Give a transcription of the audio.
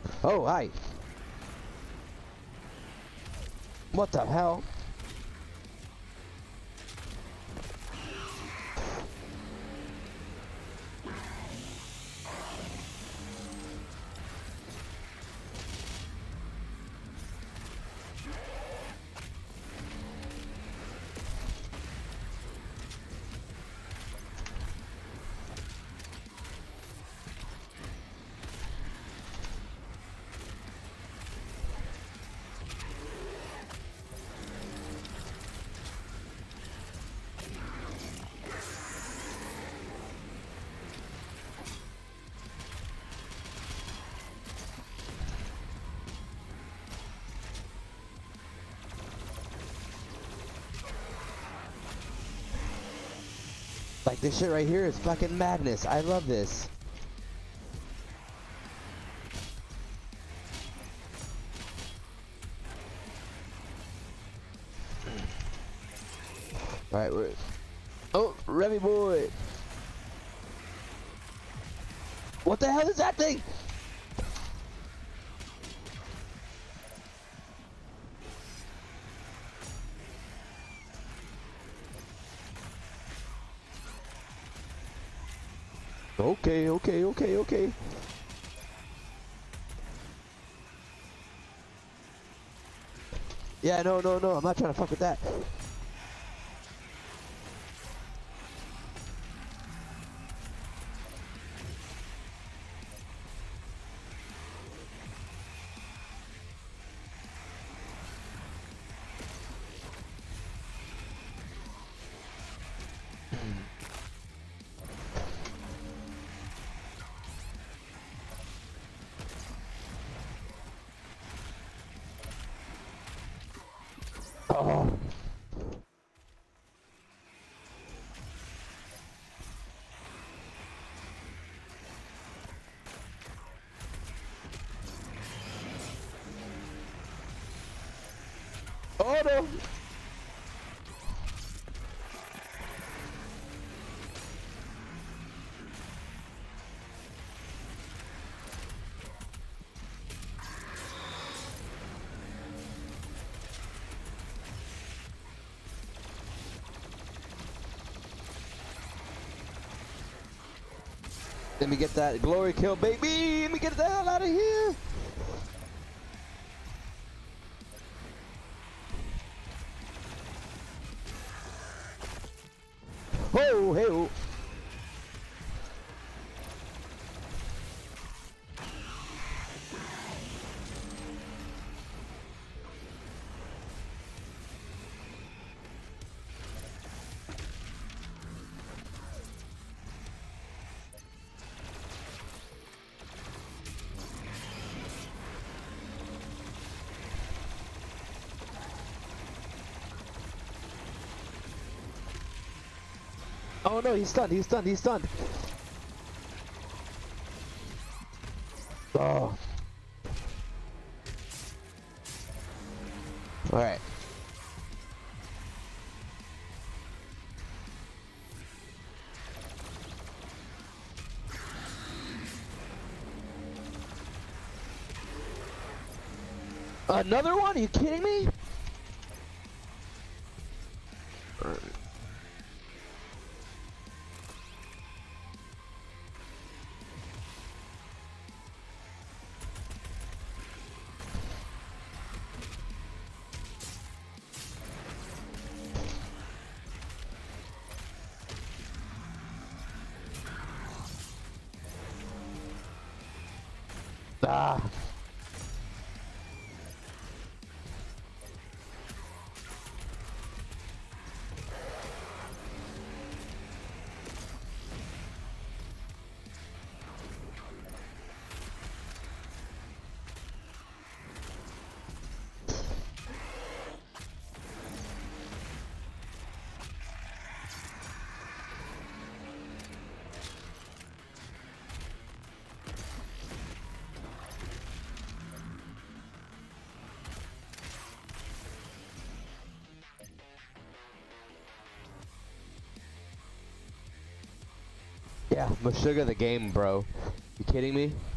Oh, hi. What the hell? Like, this shit right here is fucking madness. I love this. Alright, we're... Oh, Revy boy! What the hell is that thing? Okay. Yeah, no, I'm not trying to fuck with that. Oh. Oh no! Let me get that glory kill, baby! Let me get the hell out of here! Oh, hey, oh. Oh no, he's stunned. Oh. Alright. Another one? Are you kidding me? Ah. Yeah, Meshuggah the game, bro. You kidding me?